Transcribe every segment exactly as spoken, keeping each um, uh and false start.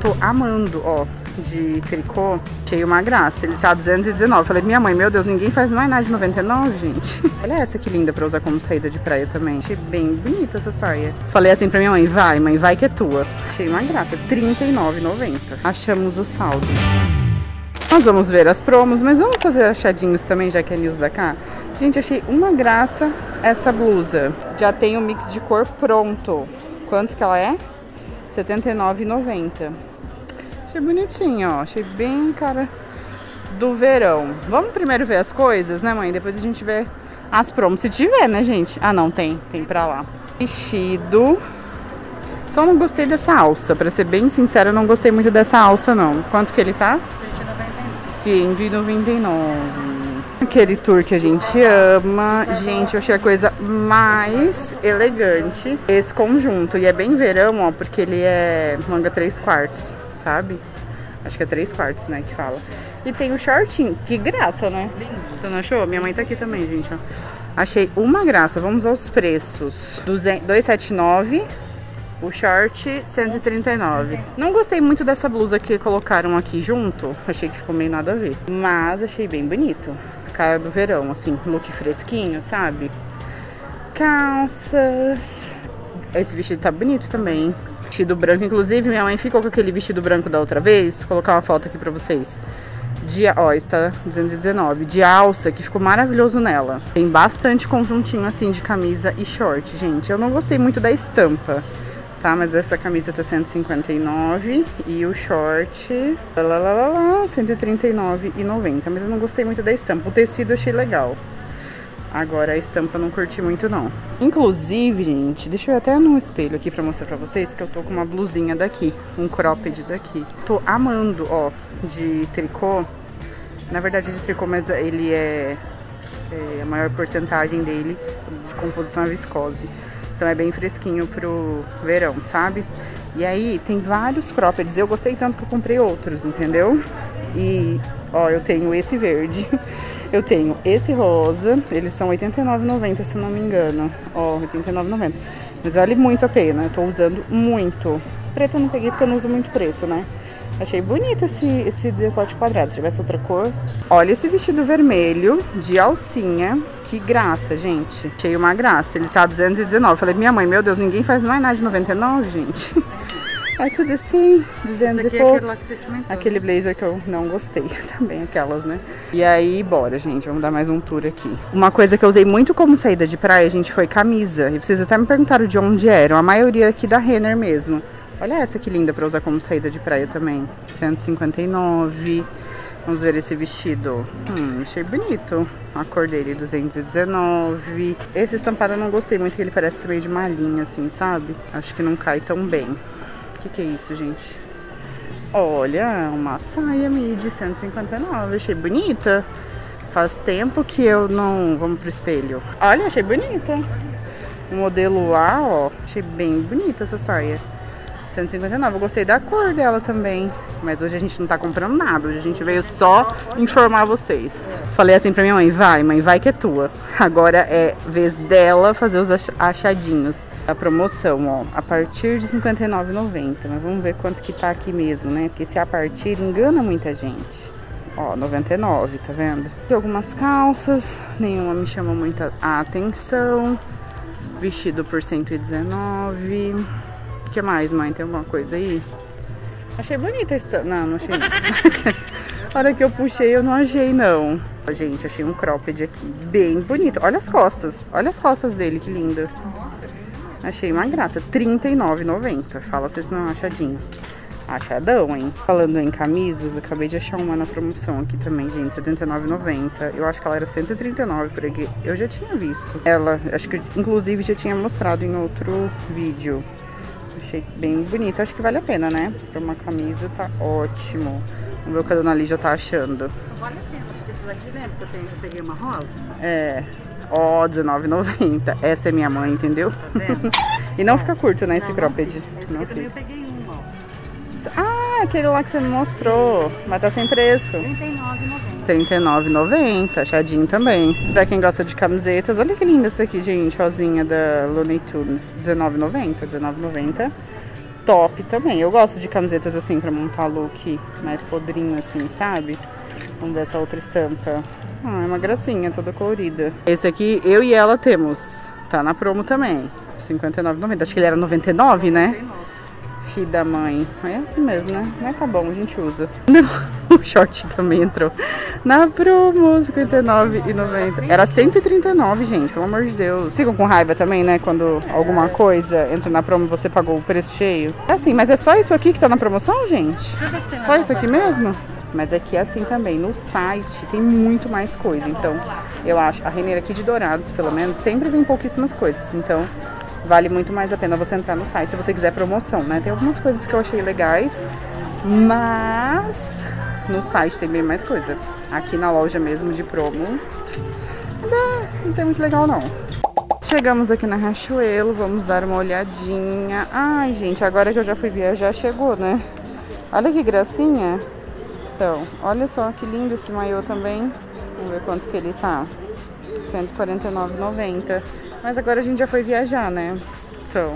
tô amando, ó, de tricô. Achei uma graça, ele tá duzentos e dezenove. Falei, minha mãe, meu Deus, ninguém faz mais nada de noventa e nove, gente. Olha essa que linda pra usar como saída de praia também. Achei bem bonita essa saia. Falei assim pra minha mãe, vai mãe, vai que é tua. Achei uma graça, trinta e nove reais e noventa centavos. Achamos o saldo. Nós vamos ver as promos, mas vamos fazer achadinhos também, já que é news da cá. Gente, achei uma graça essa blusa. Já tem o mix de cor pronto. Quanto que ela é? setenta e nove reais e noventa centavos. Achei bonitinho, ó. Achei bem cara do verão. Vamos primeiro ver as coisas, né, mãe? Depois a gente vê as promos. Se tiver, né, gente? Ah, não, tem. Tem pra lá. Vestido. Só não gostei dessa alça. Pra ser bem sincera, eu não gostei muito dessa alça, não. Quanto que ele tá? cento e noventa e nove. Aquele tour que a gente ama. Gente, eu achei a coisa mais elegante esse conjunto. E é bem verão, ó, porque ele é manga três quartos, sabe? Acho que é três quartos, né, que fala. E tem o shortinho. Que graça, né? Você não achou? Minha mãe tá aqui também, gente, ó. Achei uma graça. Vamos aos preços. duzentos e setenta e nove reais. O short, cento e trinta e nove reais. Não gostei muito dessa blusa que colocaram aqui junto. Achei que ficou meio nada a ver. Mas achei bem bonito. Cara do verão, assim, look fresquinho, sabe? Calças. Esse vestido tá bonito também. Vestido branco. Inclusive, minha mãe ficou com aquele vestido branco da outra vez. Vou colocar uma foto aqui pra vocês. De, ó, está duzentos e dezenove. De alça, que ficou maravilhoso nela. Tem bastante conjuntinho, assim, de camisa e short, gente. Eu não gostei muito da estampa. Tá, mas essa camisa tá cento e cinquenta e nove e o short lá, lá, lá, lá, cento e trinta e nove reais e noventa centavos, mas eu não gostei muito da estampa. O tecido eu achei legal. Agora a estampa eu não curti muito não. Inclusive, gente, deixa eu ir até no espelho aqui pra mostrar pra vocês que eu tô com uma blusinha daqui, um cropped daqui. Tô amando, ó, de tricô. Na verdade de tricô, mas ele é, é a maior porcentagem dele de composição é viscose. Então é bem fresquinho pro verão, sabe? E aí tem vários croppeds. Eu gostei tanto que eu comprei outros, entendeu? E, ó, eu tenho esse verde. Eu tenho esse rosa. Eles são oitenta e nove reais e noventa centavos, se não me engano. Ó, oitenta e nove reais e noventa centavos. Mas vale muito a pena. Eu tô usando muito. Preto eu não peguei porque eu não uso muito preto, né? Achei bonito esse, esse decote quadrado. Se tivesse outra cor. Olha esse vestido vermelho de alcinha. Que graça, gente. Achei uma graça. Ele tá duzentos e dezenove. Falei, minha mãe, meu Deus, ninguém faz mais nada de noventa e nove, gente. É tudo assim, duzentos e pouco. É aquele blazer que eu não gostei. Também aquelas, né? E aí, bora, gente. Vamos dar mais um tour aqui. Uma coisa que eu usei muito como saída de praia, gente, foi camisa. E vocês até me perguntaram de onde eram. A maioria aqui da Renner mesmo. Olha essa que linda pra usar como saída de praia também. cento e cinquenta e nove. Vamos ver esse vestido. Hum, achei bonito. A cor dele, duzentos e dezenove. Esse estampado eu não gostei muito, que ele parece meio de malinha, assim, sabe? Acho que não cai tão bem. O que que é isso, gente? Olha, uma saia midi, cento e cinquenta e nove. Achei bonita. Faz tempo que eu não... Vamos pro espelho. Olha, achei bonita. O modelo A, ó. Achei bem bonita essa saia. cento e cinquenta e nove, eu gostei da cor dela também. Mas hoje a gente não tá comprando nada. Hoje a gente veio só informar vocês. Falei assim pra minha mãe, vai mãe, vai que é tua. Agora é vez dela fazer os achadinhos. A promoção, ó, a partir de cinquenta e nove reais e noventa centavos. Mas vamos ver quanto que tá aqui mesmo, né? Porque se a partir engana muita gente. Ó, noventa e nove, tá vendo? Tem algumas calças, nenhuma me chamou muita atenção. Vestido por cento e dezenove. O que mais, mãe? Tem alguma coisa aí? Achei bonita a estampa. Não, não achei não. A hora que eu puxei, eu não achei, não. Gente, achei um cropped aqui. Bem bonito. Olha as costas. Olha as costas dele, que linda. Achei uma graça. trinta e nove reais e noventa centavos. Fala se não é achadinho. Achadão, hein? Falando em camisas, acabei de achar uma na promoção aqui também, gente. setenta e nove reais e noventa centavos. Eu acho que ela era cento e trinta e nove reais por aqui. Eu já tinha visto. Ela, acho que inclusive já tinha mostrado em outro vídeo. Achei bem bonita, acho que vale a pena, né? Pra uma camisa tá ótimo. Vamos ver o que a dona Lígia tá achando. Vale a pena, porque você vai te lembrar que eu, tenho, eu peguei uma rosa? É, ó, dezenove reais e noventa centavos. Essa é minha mãe, entendeu? Tá vendo? E não fica curto, né, esse não, cropped? Não fica. Esse aqui também eu peguei uma, ó. Ah, aquele lá que você me mostrou. Mas tá sem preço. trinta e nove reais e noventa centavos. trinta e nove reais e noventa centavos, achadinho também. Pra quem gosta de camisetas, olha que linda essa aqui, gente. Rosinha da Looney Tunes, dezenove reais e noventa centavos, dezenove reais e noventa centavos. top também. Eu gosto de camisetas assim pra montar look mais podrinho assim, sabe? Vamos ver essa outra estampa. Ah, é uma gracinha, toda colorida. Esse aqui, eu e ela temos. Tá na promo também. cinquenta e nove reais e noventa centavos. Acho que ele era noventa e nove, né? noventa e nove. Filho da mãe. É assim mesmo, né? Mas tá bom, a gente usa. O short também entrou na promo, cinquenta e nove reais e noventa centavos. Era cento e trinta e nove reais, gente, pelo amor de Deus. Ficam com raiva também, né? Quando alguma coisa entra na promo e você pagou o preço cheio. É assim, mas é só isso aqui que tá na promoção, gente? Só isso aqui mesmo? Mas aqui é assim também, no site tem muito mais coisa. Então, eu acho, a Renner aqui de Dourados, pelo menos, sempre vem pouquíssimas coisas. Então, vale muito mais a pena você entrar no site se você quiser promoção, né? Tem algumas coisas que eu achei legais, mas no site tem bem mais coisa. Aqui na loja mesmo de promo, não tem muito legal não. Chegamos aqui na Riachuelo, vamos dar uma olhadinha. Ai, gente, agora que eu já fui viajar, chegou, né? Olha que gracinha. Então, olha só que lindo esse maiô também. Vamos ver quanto que ele tá. cento e quarenta e nove reais e noventa centavos. Mas agora a gente já foi viajar, né? Então,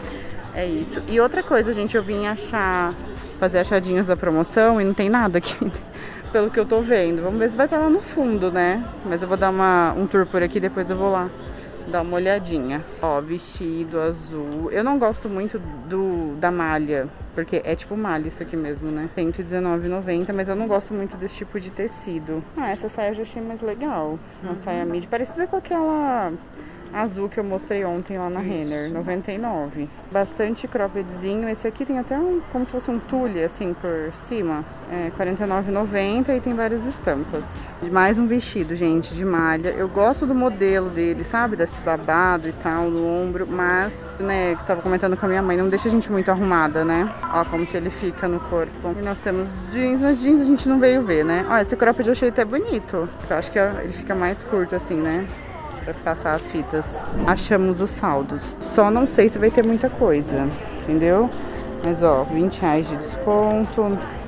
é isso. E outra coisa, gente, eu vim achar, fazer achadinhos da promoção e não tem nada aqui, pelo que eu tô vendo. Vamos ver se vai estar lá no fundo, né? Mas eu vou dar uma, um tour por aqui, depois eu vou lá dar uma olhadinha. Ó, vestido azul. Eu não gosto muito do da malha, porque é tipo malha isso aqui mesmo, né? cento e dezenove reais e noventa centavos, mas eu não gosto muito desse tipo de tecido. Ah, essa saia eu já achei mais legal. Uma uhum. saia midi, parecida com aquela azul que eu mostrei ontem lá na Renner, noventa e nove reais. Bastante croppedzinho. Esse aqui tem até um, como se fosse um tule assim por cima. É quarenta e nove reais e noventa centavos e tem várias estampas. Mais um vestido, gente, de malha. Eu gosto do modelo dele, sabe? Desse babado e tal no ombro, mas, né, que eu tava comentando com a minha mãe, não deixa a gente muito arrumada, né? Ó como que ele fica no corpo. E nós temos jeans, mas jeans a gente não veio ver, né? Ó, esse cropped eu achei até bonito. Eu acho que ele fica mais curto assim, né? Pra passar as fitas. Achamos os saldos. Só não sei se vai ter muita coisa, entendeu? Mas ó, vinte reais de desconto.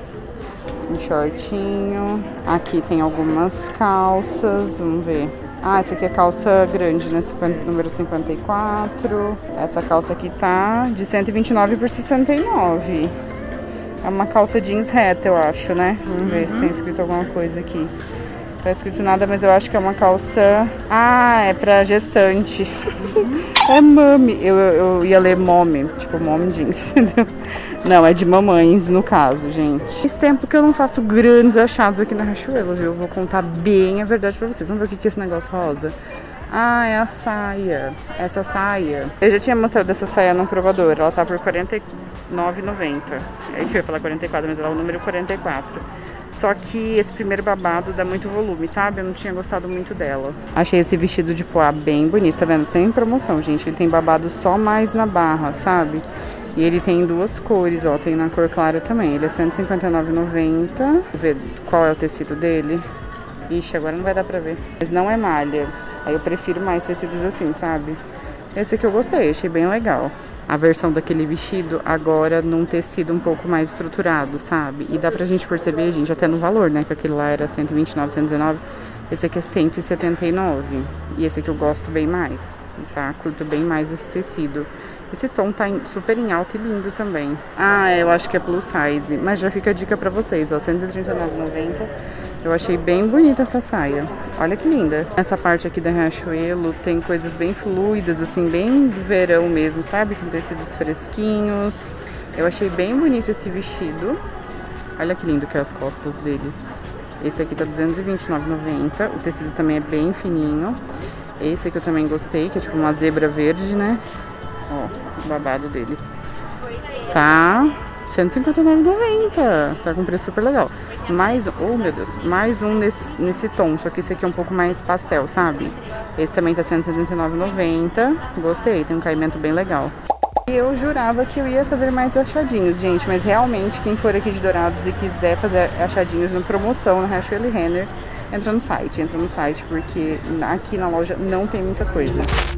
Um shortinho. Aqui tem algumas calças. Vamos ver. Ah, essa aqui é calça grande, né? cinquenta, número cinquenta e quatro. Essa calça aqui tá de cento e vinte e nove por sessenta e nove. É uma calça jeans reta, eu acho, né? Vamos ver uhum. se tem escrito alguma coisa aqui. Não tá escrito nada, mas eu acho que é uma calça... Ah, é pra gestante. É mami. Eu, eu ia ler mommy, tipo mom jeans, entendeu? Não, é de mamães no caso, gente. Faz tempo que eu não faço grandes achados aqui na Riachuelo, viu? Eu vou contar bem a verdade pra vocês. Vamos ver o que é esse negócio rosa. Ah, é a saia. Essa saia. Eu já tinha mostrado essa saia no provador. Ela tá por quarenta e nove reais e noventa centavos. É que eu ia falar quarenta e quatro, mas ela é o número quarenta e quatro. Só que esse primeiro babado dá muito volume, sabe? Eu não tinha gostado muito dela. Achei esse vestido de poá bem bonito, tá vendo? Sem promoção, gente. Ele tem babado só mais na barra, sabe? E ele tem duas cores, ó. Tem na cor clara também. Ele é cento e cinquenta e nove reais e noventa centavos. Vou ver qual é o tecido dele. Ixi, agora não vai dar pra ver. Mas não é malha. Aí eu prefiro mais tecidos assim, sabe? Esse aqui eu gostei, achei bem legal. A versão daquele vestido agora num tecido um pouco mais estruturado, sabe? E dá pra gente perceber, gente, até no valor, né? Que aquele lá era cento e vinte e nove reais, cento e dezenove reais. Esse aqui é cento e setenta e nove reais. E esse aqui eu gosto bem mais, tá? Curto bem mais esse tecido. Esse tom tá super em alta e lindo também. Ah, eu acho que é plus size. Mas já fica a dica pra vocês, ó. cento e trinta e nove reais e noventa centavos. Eu achei bem bonita essa saia. Olha que linda. Essa parte aqui da Riachuelo tem coisas bem fluidas, assim, bem do verão mesmo, sabe? Com tecidos fresquinhos. Eu achei bem bonito esse vestido. Olha que lindo que é as costas dele. Esse aqui tá duzentos e vinte e nove reais e noventa centavos. O tecido também é bem fininho. Esse aqui eu também gostei, que é tipo uma zebra verde, né? Ó, o babado dele. Tá cento e cinquenta e nove reais e noventa centavos. Tá com um preço super legal. Mais, oh meu Deus, mais um nesse, nesse tom, só que esse aqui é um pouco mais pastel, sabe? Esse também tá cento e setenta e nove reais e noventa centavos. Gostei, tem um caimento bem legal. E eu jurava que eu ia fazer mais achadinhos, gente, mas realmente quem for aqui de Dourados e quiser fazer achadinhos na promoção na Riachuelo e Renner, entra no site, entra no site, porque aqui na loja não tem muita coisa.